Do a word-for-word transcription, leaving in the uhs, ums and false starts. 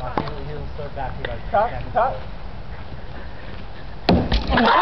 He'll, he'll start back to like Cut, ten cut. minutes.